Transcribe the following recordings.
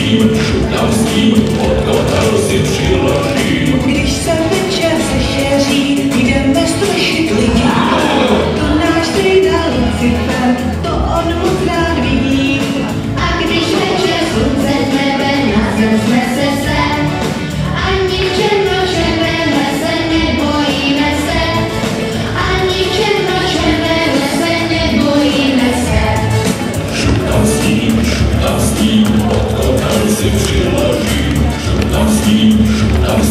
tam s tím, pod kotel si přiložím. Když se večer sešeří, jdeme strašit lidi. To náš strýda Lucifer, to on moc rád vidí. A když večer slunce z nebe na zem snese se, ani v černočerném lese nebojíme se, ani v černočerném lese nebojíme se. Šup tam s tím, pod kotel si přiložím. Šup tam s tím,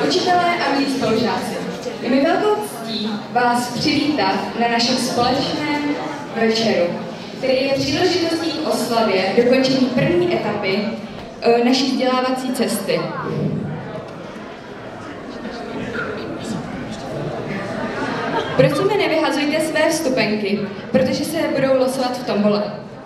Učitelé a milí spolužáci, je mi velkou ctí vás přivítat na našem společném večeru, který je příležitostí k oslavě dokončení první etapy naší vzdělávací cesty. Prosíme, nevyhazujte své vstupenky, protože se budou losovat v tombole.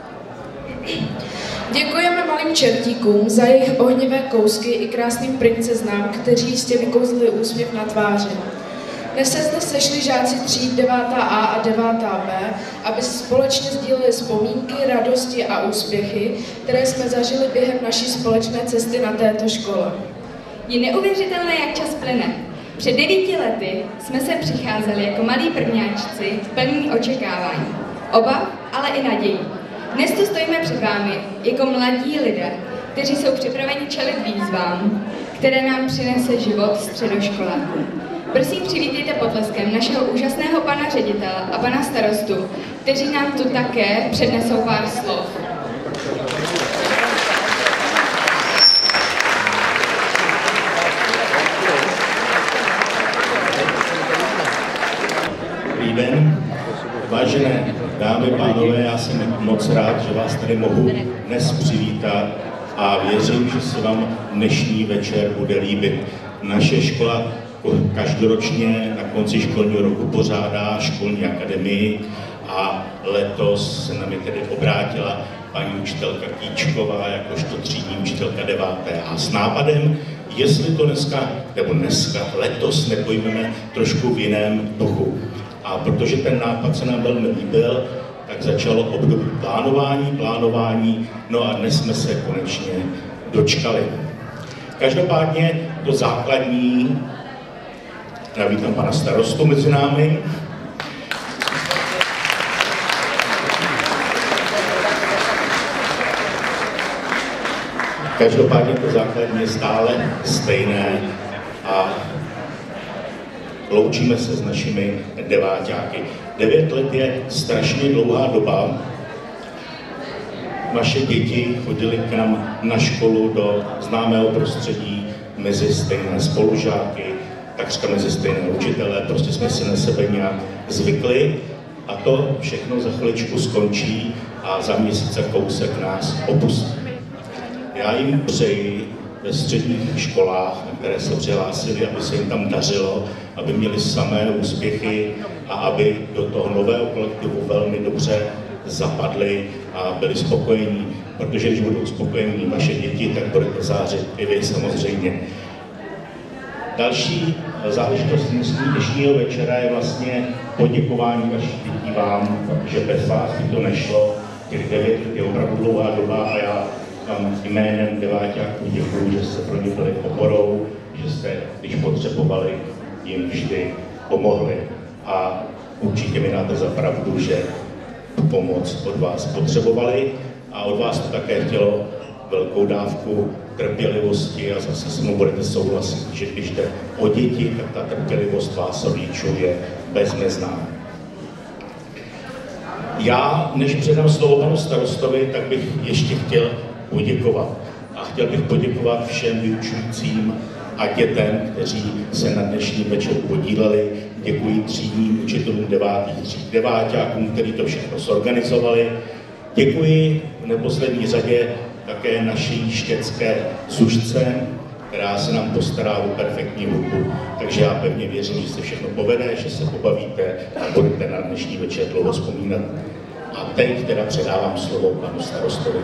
Děkujeme malým čertíkům za jejich ohnivé kousky i krásným princeznám, kteří jistě vykouzlili úsměv na tváři. Dnes se zde sešli žáci tříd 9A a 9B, aby společně sdíleli vzpomínky, radosti a úspěchy, které jsme zažili během naší společné cesty na této škole. Je neuvěřitelné, jak čas plyne. Před 9 lety jsme se přicházeli jako malí prvňáčci plní očekávání, obav, ale i nadějí. Dnes tu stojíme před vámi jako mladí lidé, kteří jsou připraveni čelit výzvám, které nám přinese život středoškoláků. Prosím, přivítejte potleskem našeho úžasného pana ředitele a pana starostu, kteří nám tu také přednesou pár slov. Dobrý den, vážené dámy, pánové, já jsem moc rád, že vás tady mohu dnes přivítat a věřím, že se vám dnešní večer bude líbit. Naše škola každoročně na konci školního roku pořádá školní akademii a letos se na mě tedy obrátila paní učitelka Kýčková jakožto třídní učitelka 9A s nápadem, jestli to letos nepojmeme trošku v jiném duchu. A protože ten nápad se nám velmi líbil, tak začalo období plánování, no a dnes jsme se konečně dočkali. Každopádně to základní, já vítám pana starostu mezi námi. Každopádně to základní je stále stejné a loučíme se s našimi deváťáky. 9 let je strašně dlouhá doba. Naše děti chodily k nám na školu do známého prostředí, mezi stejné spolužáky, takřka mezi stejné učitele, prostě jsme si na sebe nějak zvykli a to všechno za chviličku skončí a za měsíc a kousek nás opustí. Já jim přeji ve středních školách, na které se přihlásili, aby se jim tam dařilo, aby měli samé úspěchy a aby do toho nového kolektivu velmi dobře zapadli a byli spokojení, protože když budou spokojení vaše děti, tak budete zářit i vy samozřejmě. Další záležitost dnešního večera je vlastně poděkování vašich dětí vám, protože bez vás by to nešlo. Těch 9 let je opravdu dlouhá doba a já vám jménem deváťáků děkuju, že jste pro ně byli oporou, že jste, když potřebovali, jim vždy pomohli. A určitě mi dáte za pravdu, že tu pomoc od vás potřebovali a od vás to také chtělo velkou dávku trpělivosti a zase se mnou budete souhlasit, že když jde o děti, tak ta trpělivost vás rodičů je bezmezná. Já, než předám slovo panu starostovi, tak bych ještě chtěl poděkovat. A chtěl bych poděkovat všem vyučujícím a dětem, kteří se na dnešní večer podíleli. Děkuji třídním učitelům 9. tříd, deváťákům, kteří to všechno zorganizovali. Děkuji v neposlední řadě také naší štětské Zušce, která se nám postará o perfektní hudbu. Takže já pevně věřím, že se všechno povede, že se pobavíte a budete na dnešní večer dlouho vzpomínat. A teď teda předávám slovo panu starostovi.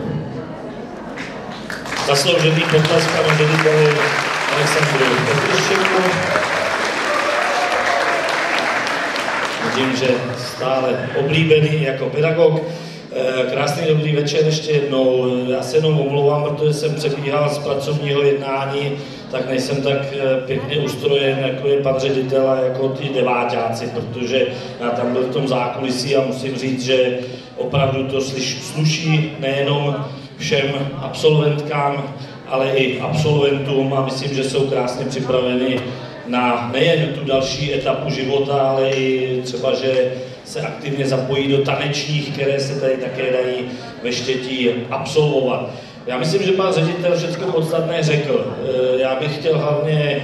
Zasloužený potlesk panu řediteli Alexandru Petruščeku. Vidím, že stále oblíbený jako pedagog. Krásný dobrý večer ještě jednou. Já se jenom omlouvám, protože jsem přebíhal z pracovního jednání, tak nejsem tak pěkně ustrojen, jako je pan ředitel a jako ty deváťáci, protože já tam byl v tom zákulisí a musím říct, že opravdu to sluší nejenom všem absolventkám, ale i absolventům a myslím, že jsou krásně připraveni na nejen tu další etapu života, ale i třeba, že se aktivně zapojí do tanečních, které se tady také dají ve Štětí absolvovat. Já myslím, že pan ředitel všechno podstatné řekl. Já bych chtěl hlavně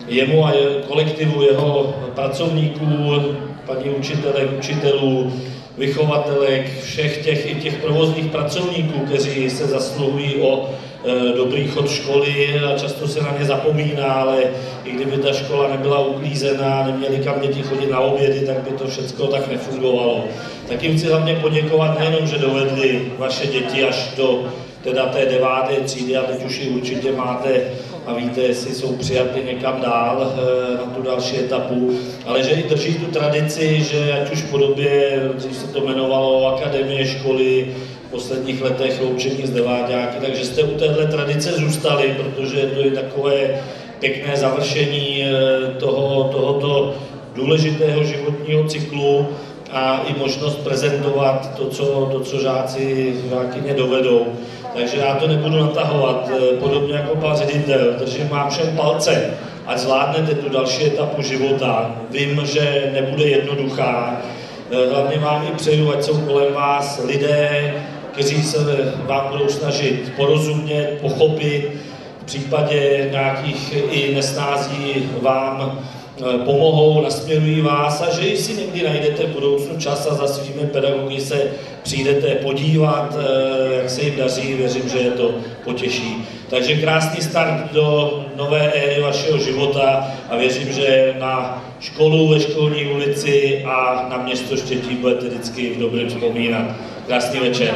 jemu a kolektivu jeho pracovníků, paní učitelek, učitelů, vychovatelek, všech těch provozních pracovníků, kteří se zasluhují o dobrý chod školy a často se na ně zapomíná, ale i kdyby ta škola nebyla uklízená, neměli kam děti chodit na obědy, tak by to všechno tak nefungovalo. Tak jim chci hlavně poděkovat nejenom, že dovedli vaše děti až do teda té 9. třídy a teď už ji určitě máte a víte, jestli jsou přijaty někam dál na tu další etapu, ale že i drží tu tradici, že ať už v podobě, když se to jmenovalo akademie, školy, v posledních letech loučení s deváťáky, takže jste u téhle tradice zůstali, protože to je takové pěkné završení tohoto důležitého životního cyklu a i možnost prezentovat to, co žáci, žákyně dovedou. Takže já to nebudu natahovat, podobně jako pan ředitel, držím vám všem palce, ať zvládnete tu další etapu života. Vím, že nebude jednoduchá, hlavně vám i přeju, ať jsou kolem vás lidé, kteří se vám budou snažit porozumět, pochopit, v případě nějakých i nesnází vám pomohou, nasměrují vás a že si někdy najdete v budoucnu čas a za svými pedagogy se přijdete podívat, jak se jim daří, věřím, že je to potěší. Takže krásný start do nové éry vašeho života a věřím, že na školu ve Školní ulici a na město Štětí budete vždycky v dobrém vzpomínat. Krásný večer.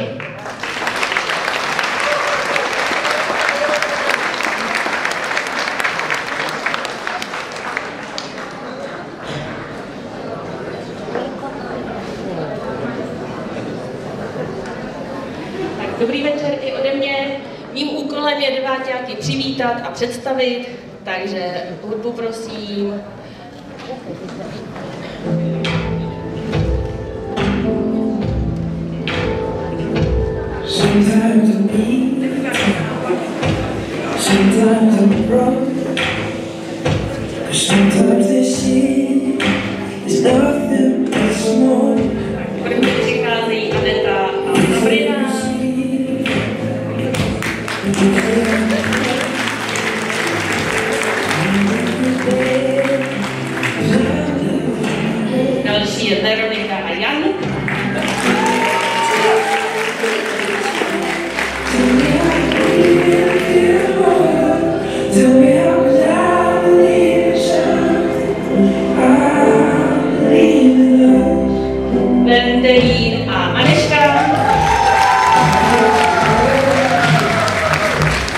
Dobrý večer i ode mě. Mým úkolem je deváťáky přivítat a představit, takže hudbu prosím. Sometimes I'm weak, sometimes I'm broke, sometimes this sea is nothing but smoke. První přicházejí Aneta a Sabrina. Další je Veronika a Jan. Benderín a Aneška.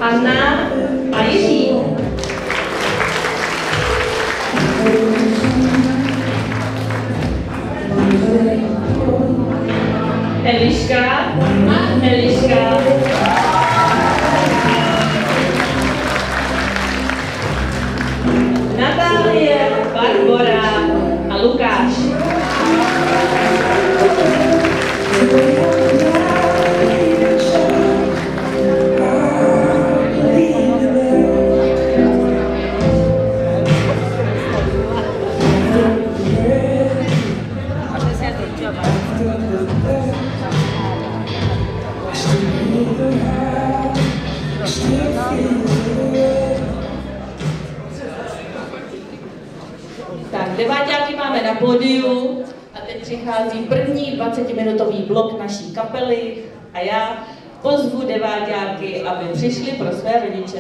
Anna a Jiří. Eliška. Natálie, Barbora a Lukáš. Tak, deváťáky máme na pódiu a teď přichází první 20-minutový blok naší kapely a já pozvu deváťáky, aby přišli pro své rodiče.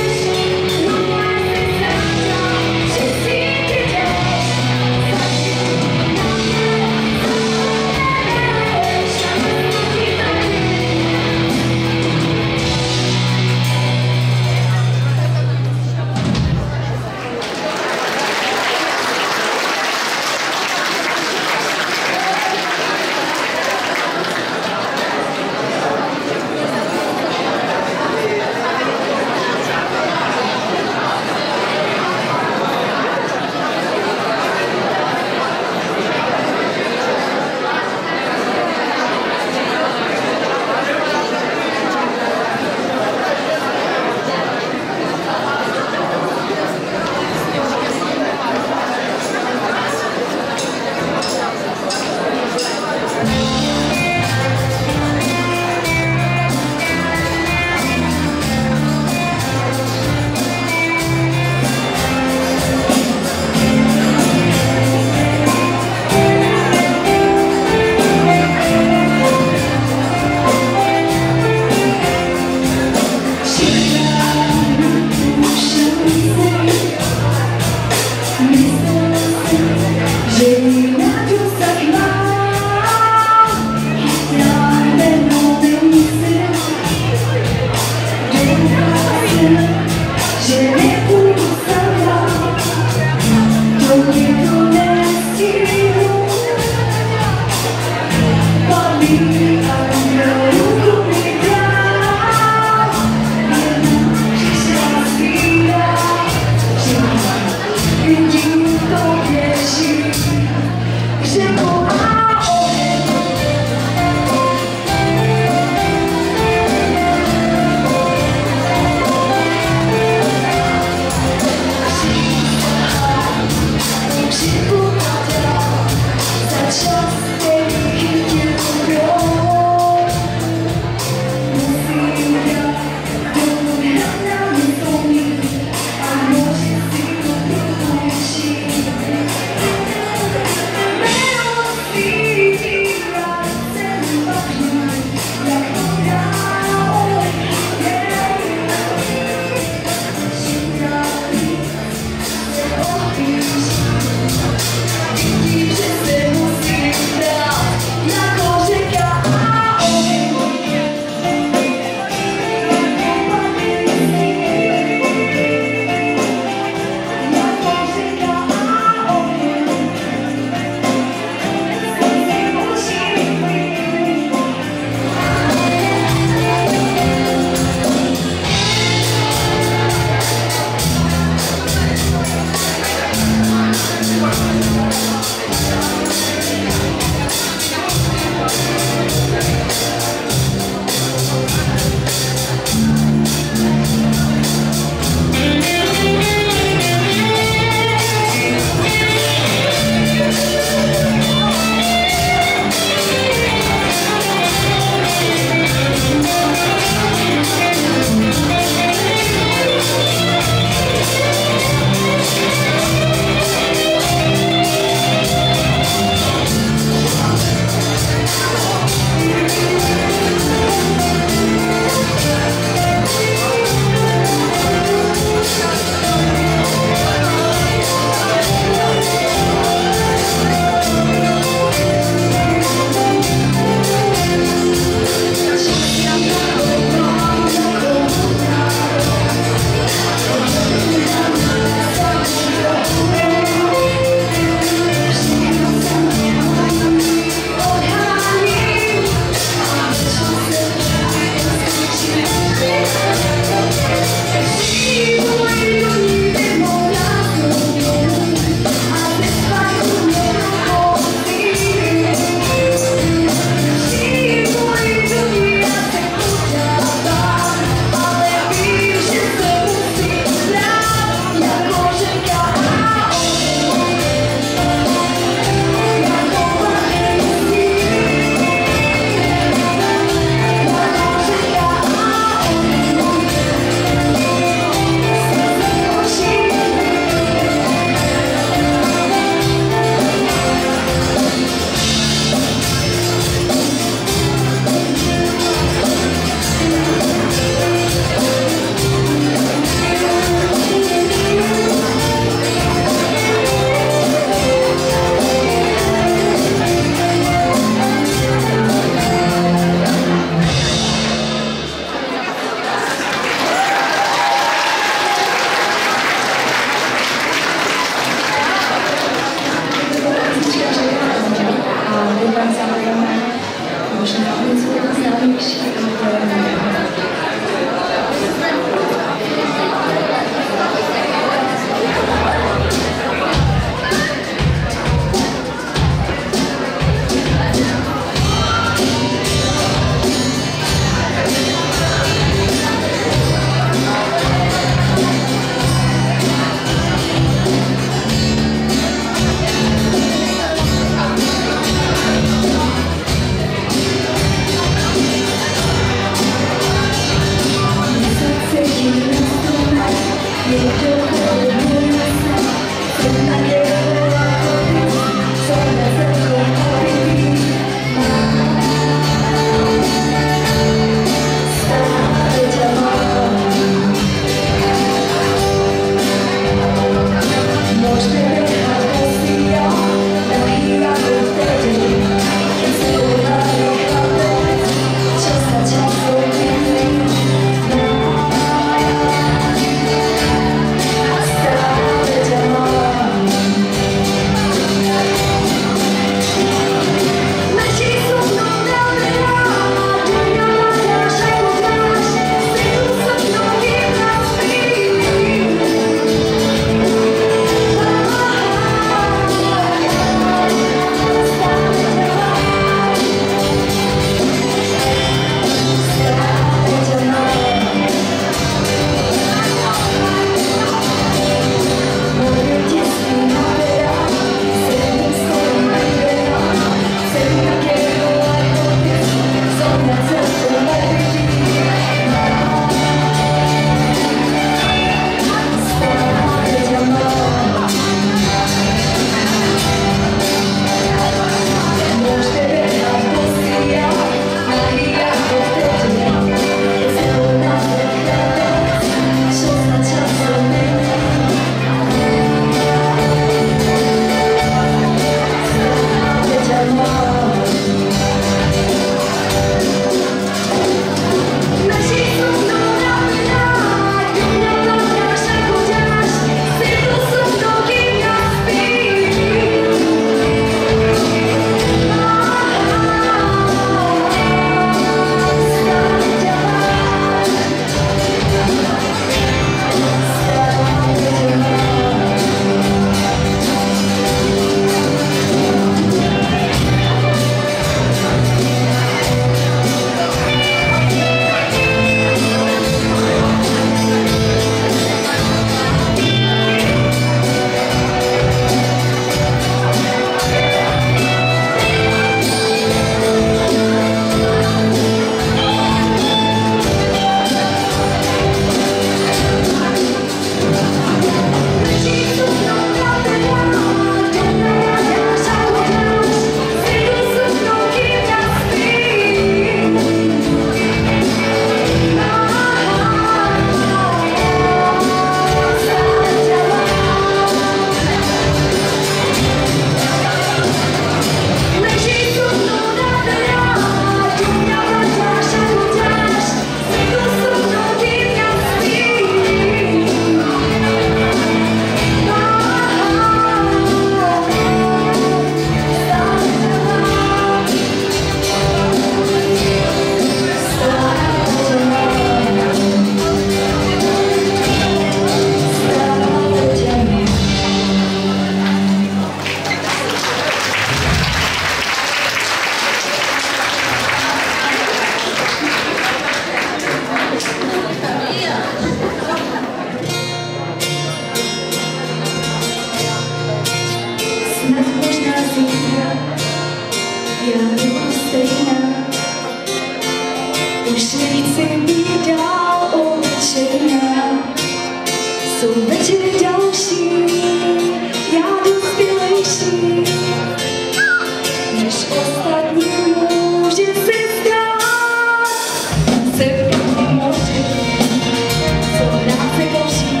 chci být dál obyčejná. Jsou večery další, já dospělejší, než ostatní může se stát. Jsem proti moři, co hrát se koří,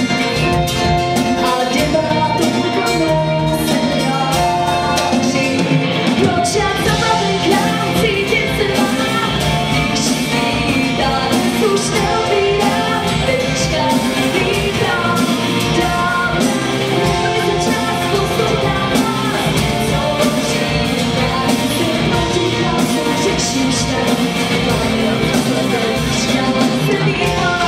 a debátu plnou se dáří. Proč já zabavit nám cítit se mám, když svítá, už neobírám, tečka vítám, dál, můj čas poslouchám vás, co říká, se proti hlasem řešíš tam, pane, tečka se vítám.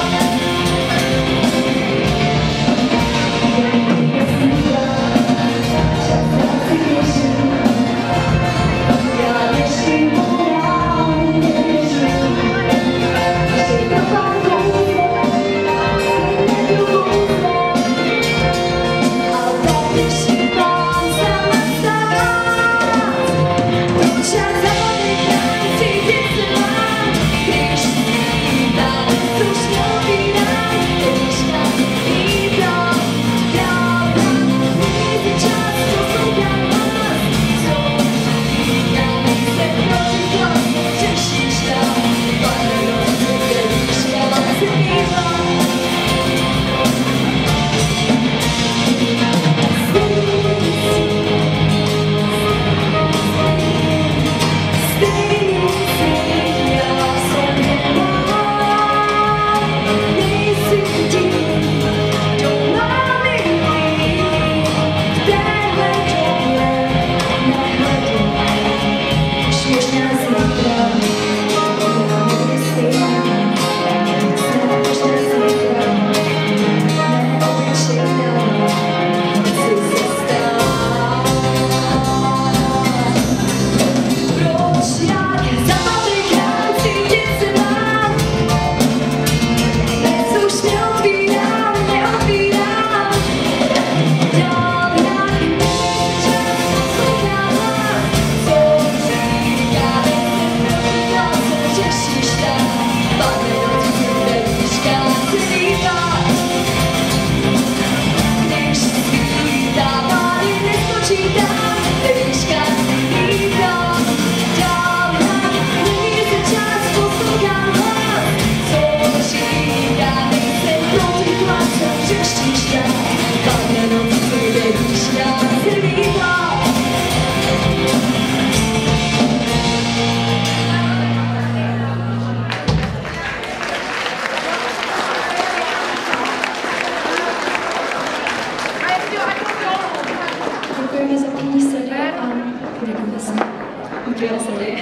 Děkujeme za první sérii a děkujeme se. Děkujeme se.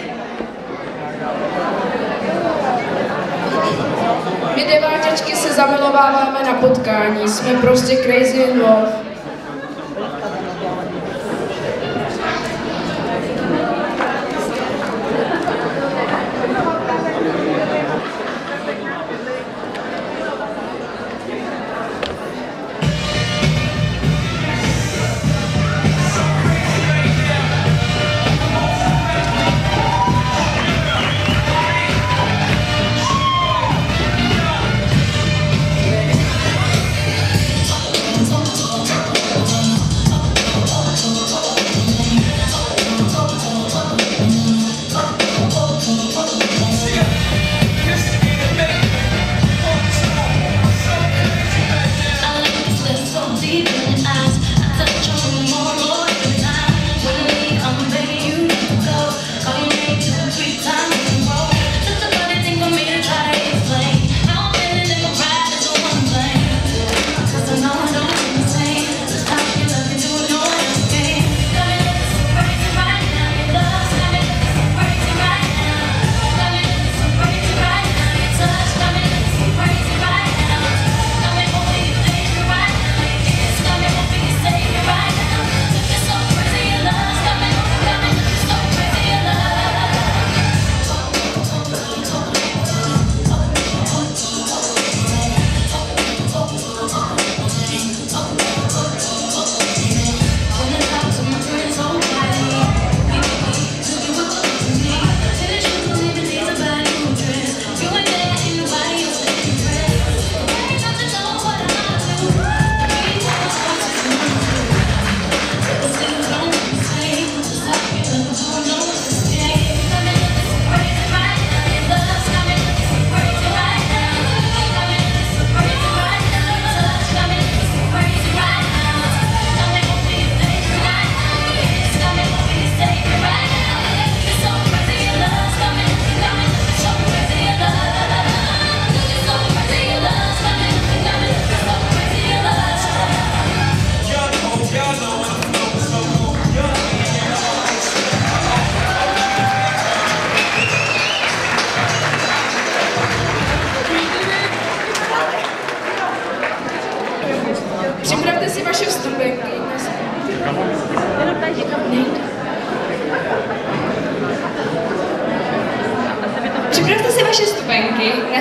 My deváťačky se zamilováváme na potkání, jsme prostě crazy in love.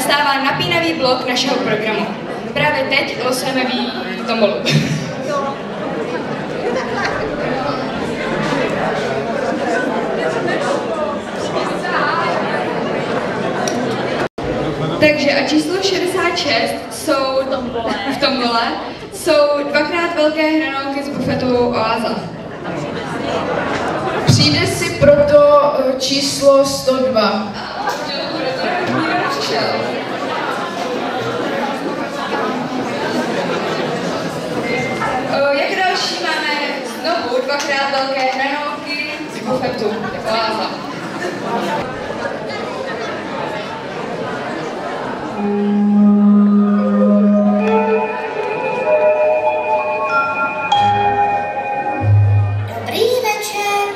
nastává napínavý blok našeho programu. Právě teď losujeme tomolu. Takže a číslo 66 jsou v tombole jsou dvakrát velké hranolky z bufetu Oáza. Přijde si proto číslo 102. Jak další máme znovu dvakrát velké hranolky z bufetu Oáza. Dobrý večer.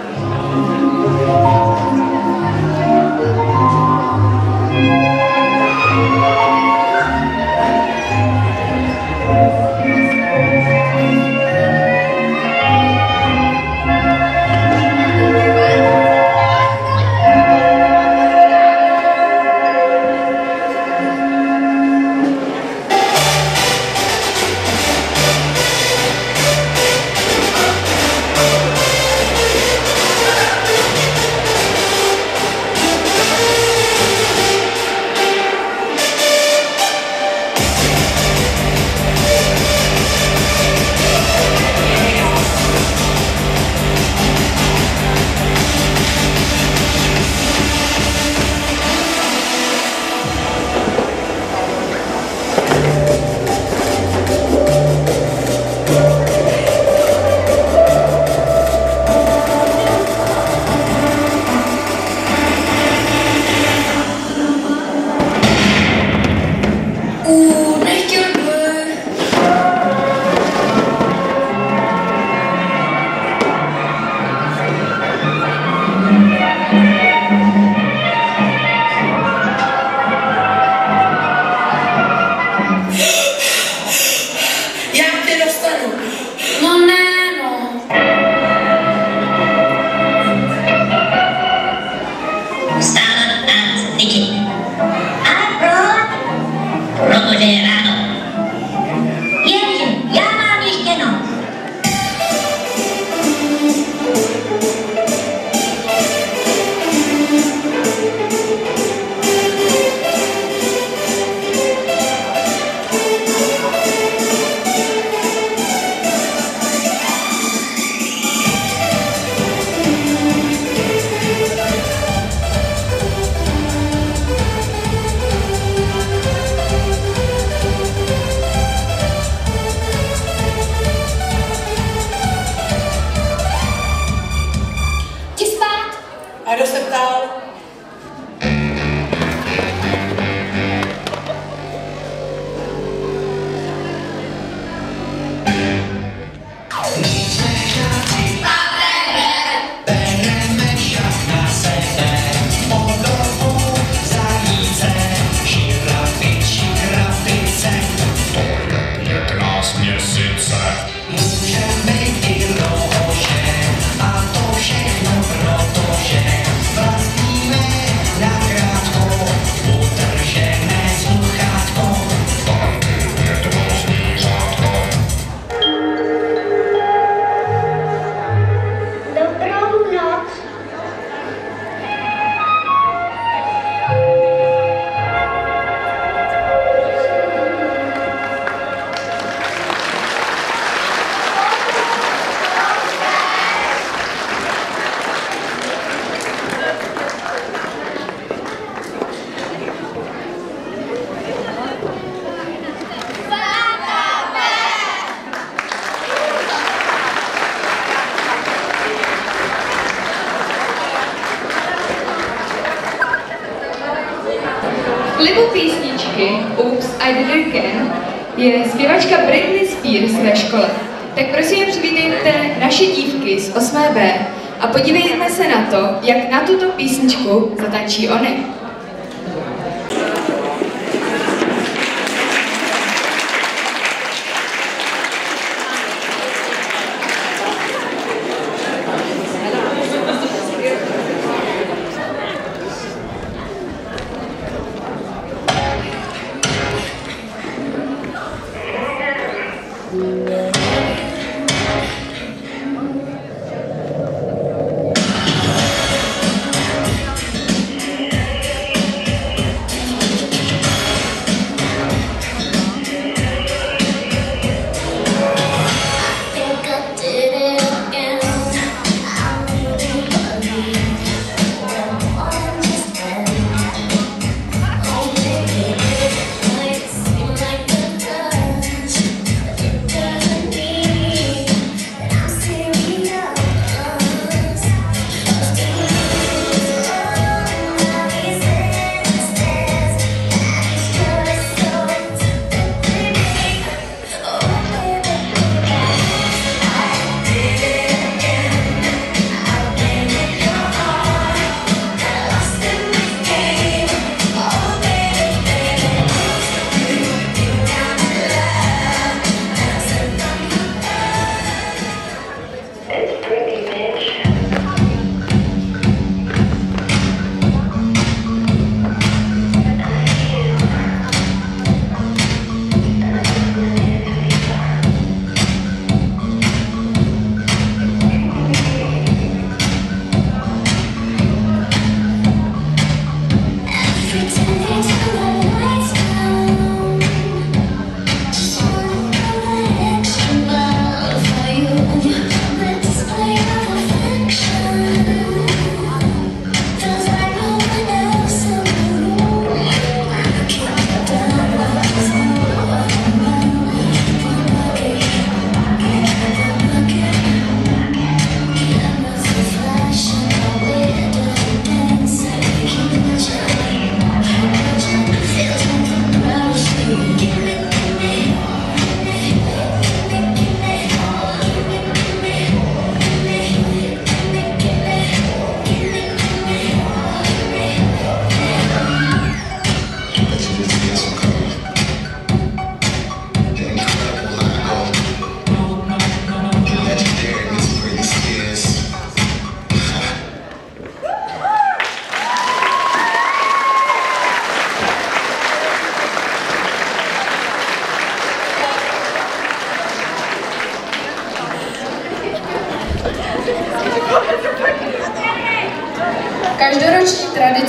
A kdo se ptal? Klipu písničky Oops, I Did It Again je zpěvačka Britney Spears ve škole. Tak prosím přivítejte naše dívky z 8B a podívejme se na to, jak na tuto písničku zatančí ony.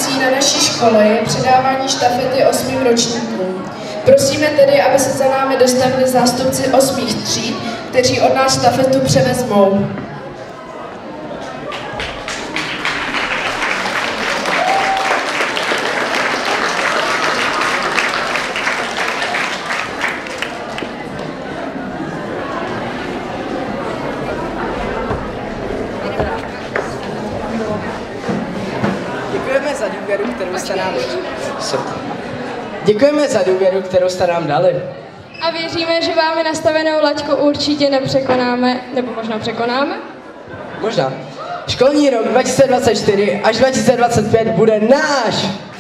tradicí na naší škole je předávání štafety 8. ročníkům. Prosíme tedy, aby se za námi dostavili zástupci 8. tříd, kteří od nás štafetu převezmou. Děkujeme za důvěru, kterou jste nám dali. A věříme, že vámi nastavenou laťku určitě nepřekonáme, nebo možná překonáme? Možná. Školní rok 2024 až 2025 bude náš!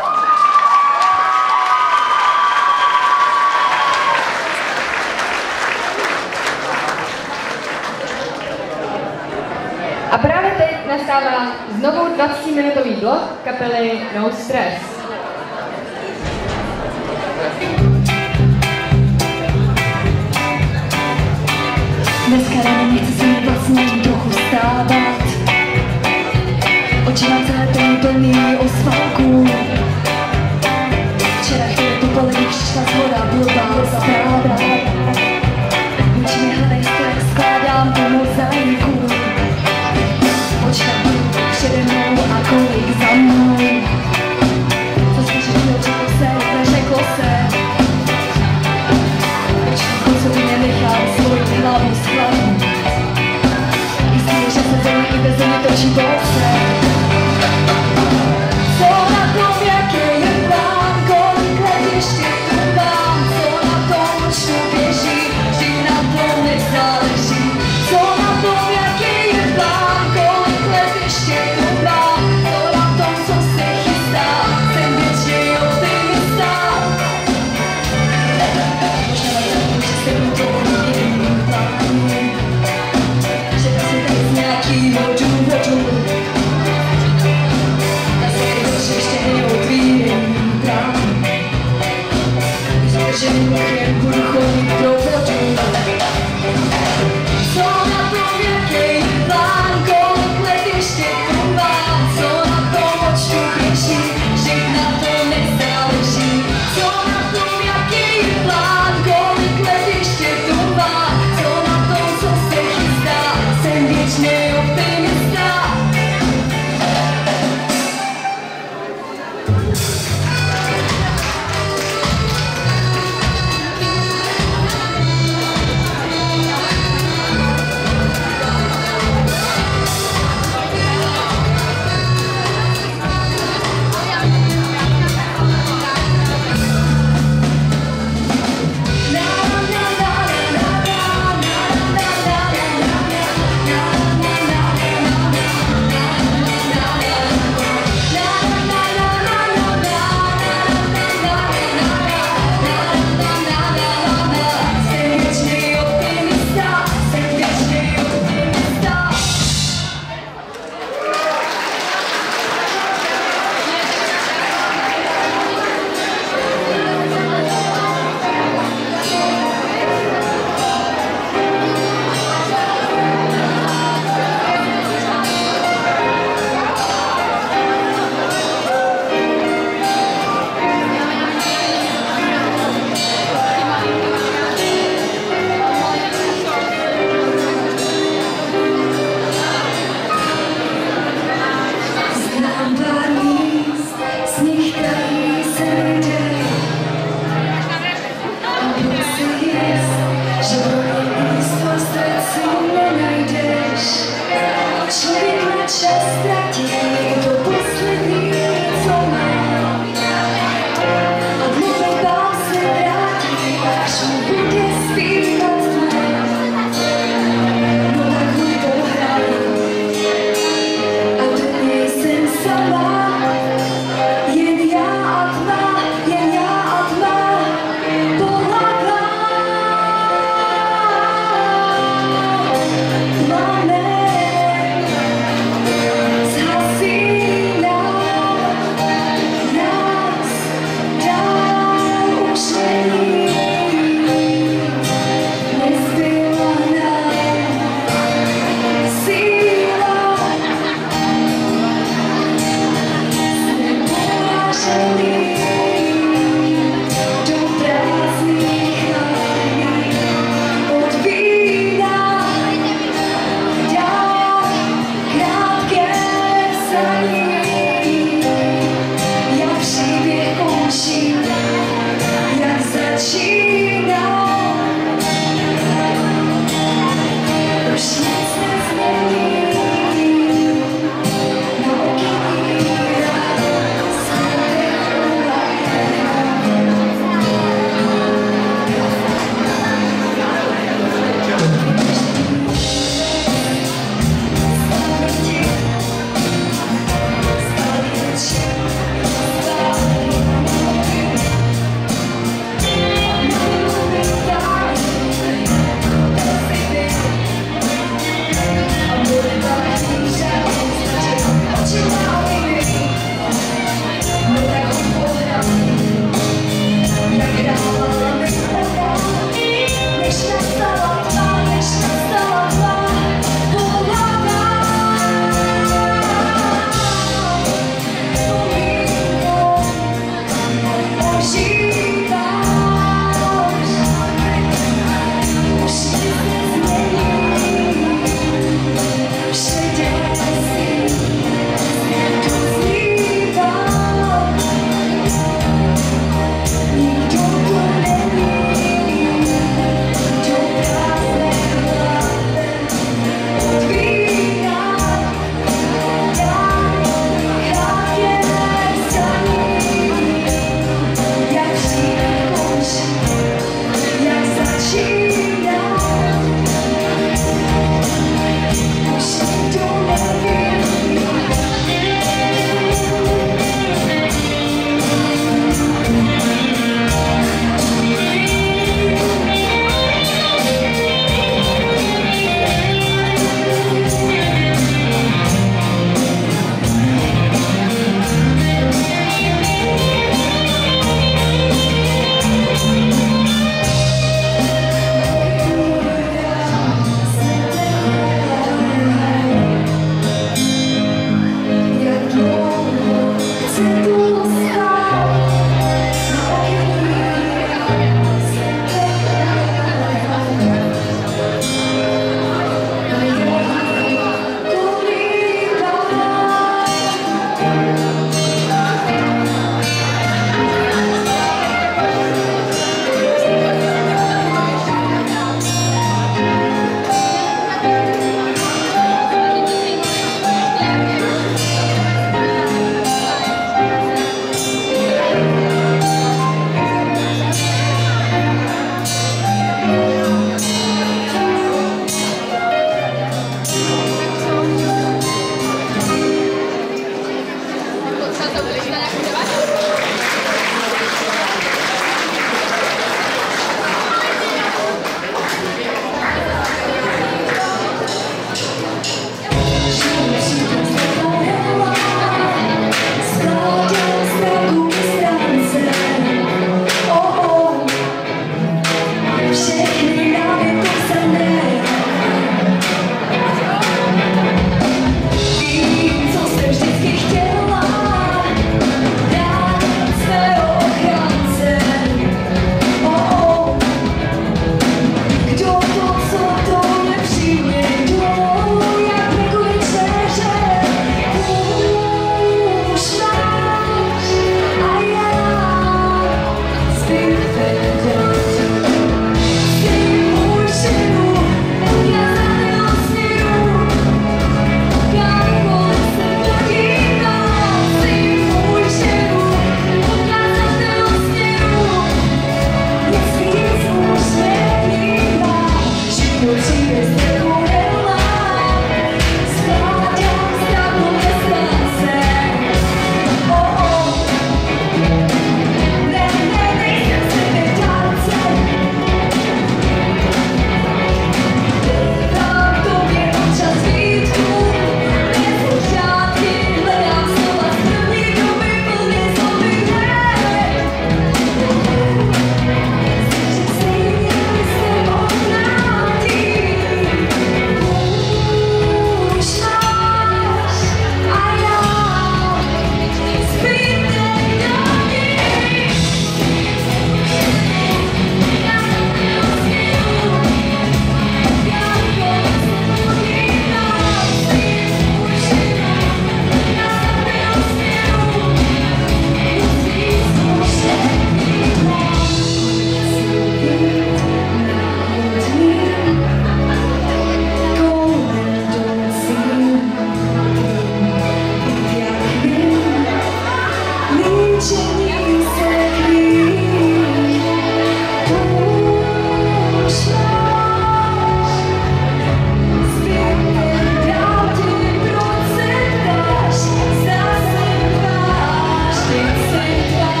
A právě teď nastává znovu 20-minutový blok kapely No Stress. Dneska ráno nechce se mi vlastně ani trochu stávat. Oči mám celé plný osvalků. Včera chvíli po polední přišla zhoda blbá zpráva. Oči mi hledají strach, skládám tu mozaiku. Počkám přede mnou a kolik za mnou. Co jsi řeklo se, neřeklo se. Co by nenechal svoji hlavu schladnout. Jistý je, že se zemi i bez země točí boce. Co na tom, jaký je plán, kolik let ještě tu mám. Co na tom, oč tu běží, vždyť na tom nezáleží. Co na tom, jaký je plán, kolik let ještě tu mám. Co na tom, co se chystá, jsem větší optimista. Že to si tady z nějakýho důvodu. Na světě ještě neotvírám brán. Že jen budu chodit pro vodu. Co na tom, jaký plán, kolik let ještě tu mám. Co na tom, oč tu běží, že na to nezáleží. Co na tom, jaký plán, kolik let ještě tu mám. Co na tom, co se chystá, jsem věčný optimista.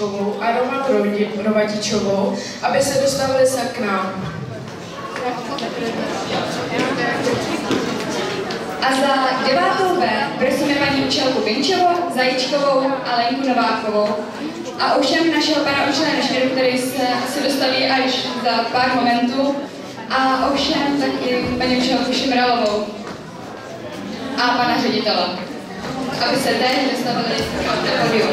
Rouškovou a Romanu Rovadičovou, aby se dostavili sem k nám. A za 9. B prosíme paní učitelku Vinčovou, Zajíčkovou a Lenku Novákovou. A ovšem našeho pana učitele Nešvěru, který se dostaví až za pár momentů. A ovšem taky paní učitelku Šimralovou a pana ředitele, aby se teď dostavili na podium.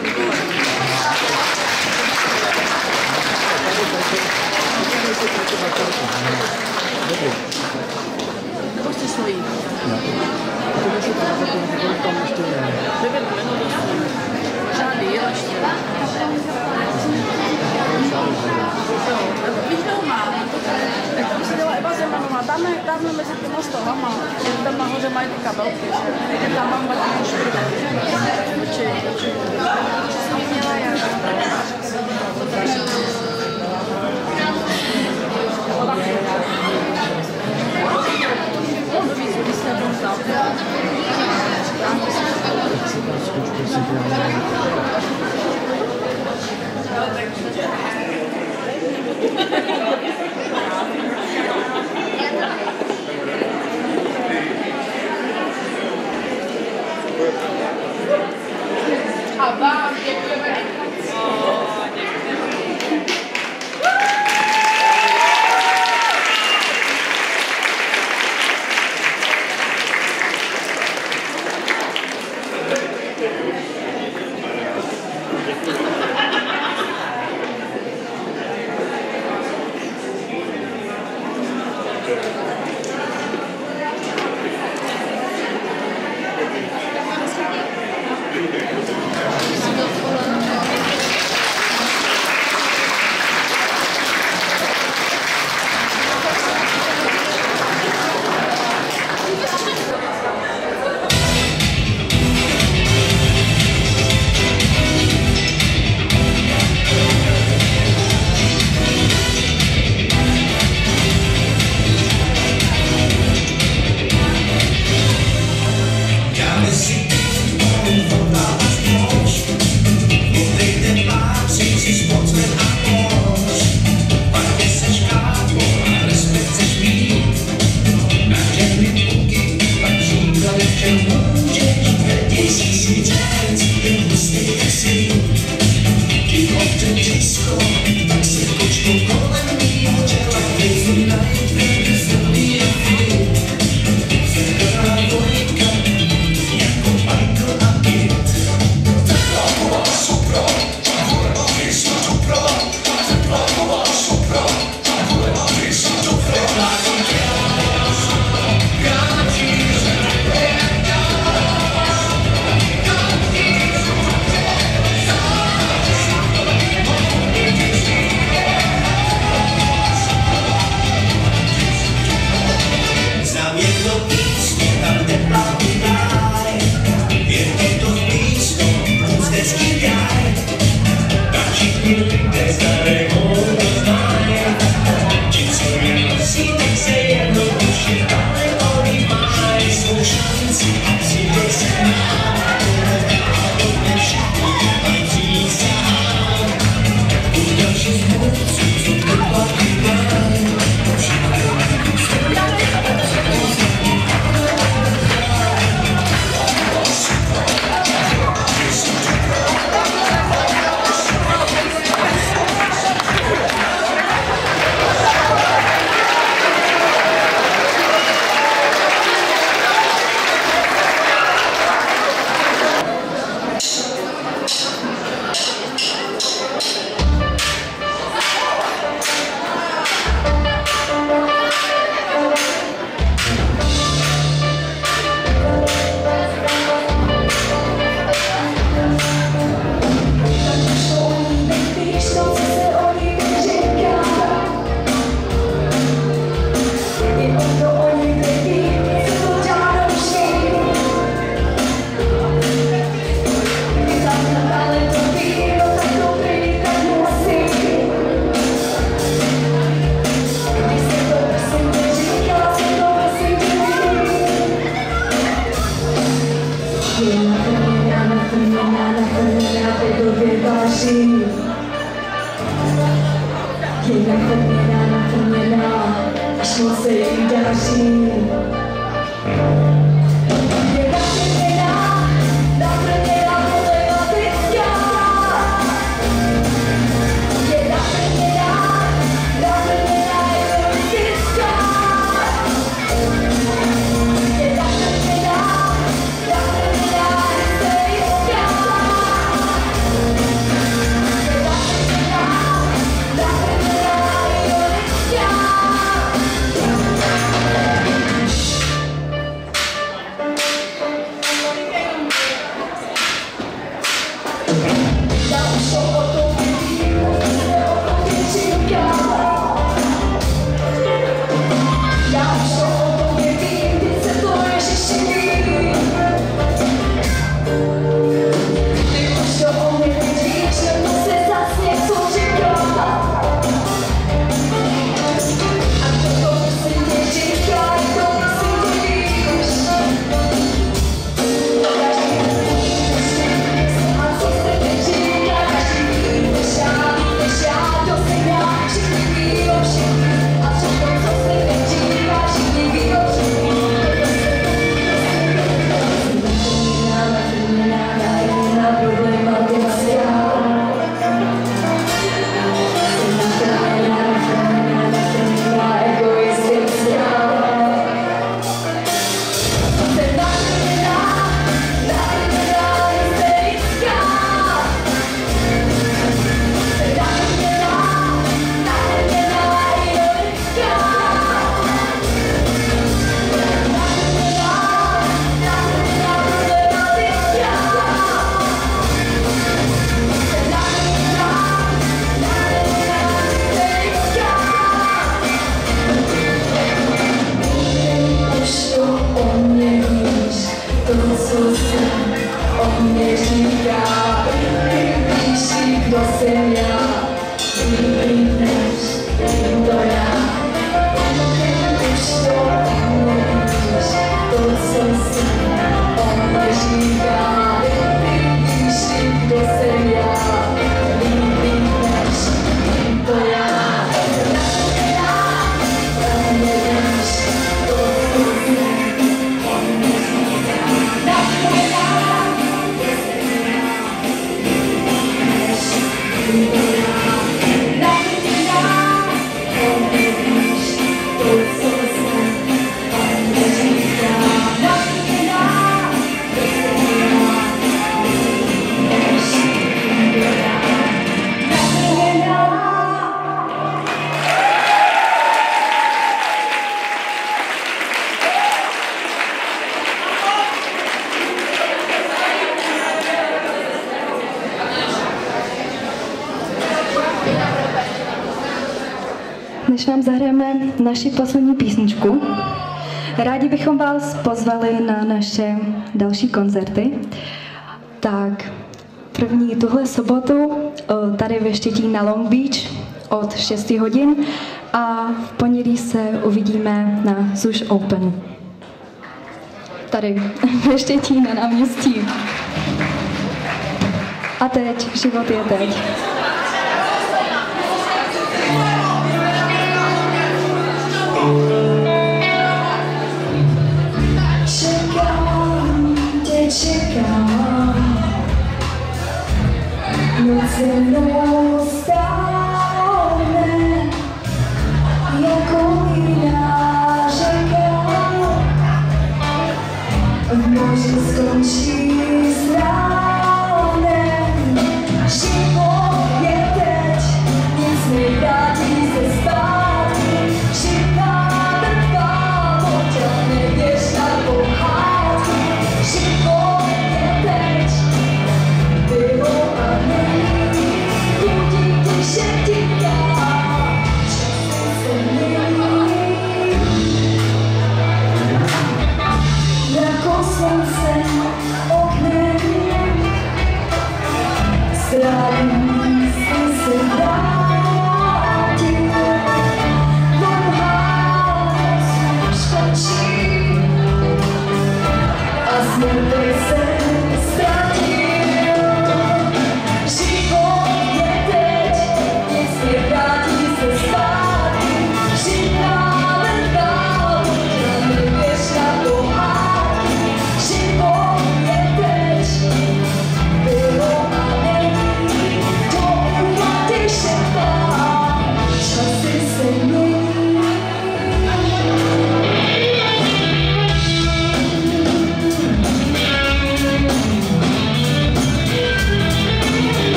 Nebo jste svojí? To můžu tam ještě ne. 9 minut možná díl ještě. Víš, kde ho mám? Jak tam seděla Eva Zemanová, dáme mezi těma stolama. Tam nahoře mají ty kabelky, že? Tam mám Martina Špíra. Určitě. Jsem měla já. A vám děkujeme. strašně se jí daří. Je naplněná problematická. Je naplněná egoistická. Je naplněná hysterická. Než vám zahrajeme naši poslední písničku, rádi bychom vás pozvali na naše další koncerty. Tak první tuhle sobotu tady ve Štětíně na Long Beach od 6 hodin a v pondělí se uvidíme na Zuš Open. Tady ve Štětíně na náměstí. A teď, život je teď. Čekám, noc se mnou stáhne, jako jiná řeka, v moři skončí s ránem, život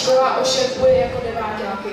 škola ošetřuje jako deváťáky.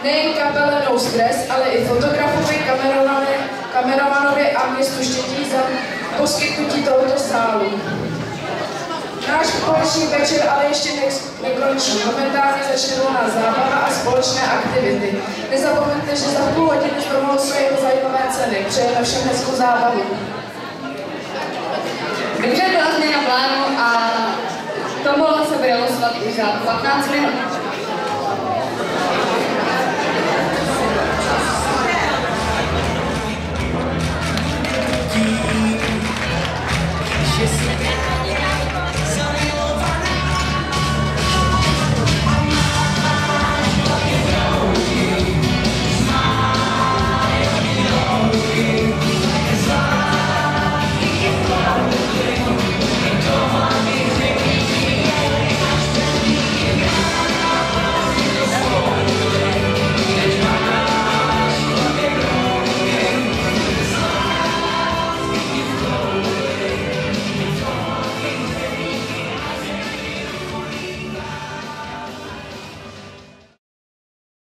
nejen kapele No Stress, ale i fotografovi, kameramanovi a městu Štětí za poskytnutí tohoto sálu. Náš společný večer ale ještě nekončí. Momentálně začne volná zábava a společné aktivity. Nezapomeňte, že za půl hodiny znovu jsou jeho zajímavé ceny. Přejeme všem hezkou zábavu. Dobře, byla změna plánu a tombola se bude losovat už za 15 minut.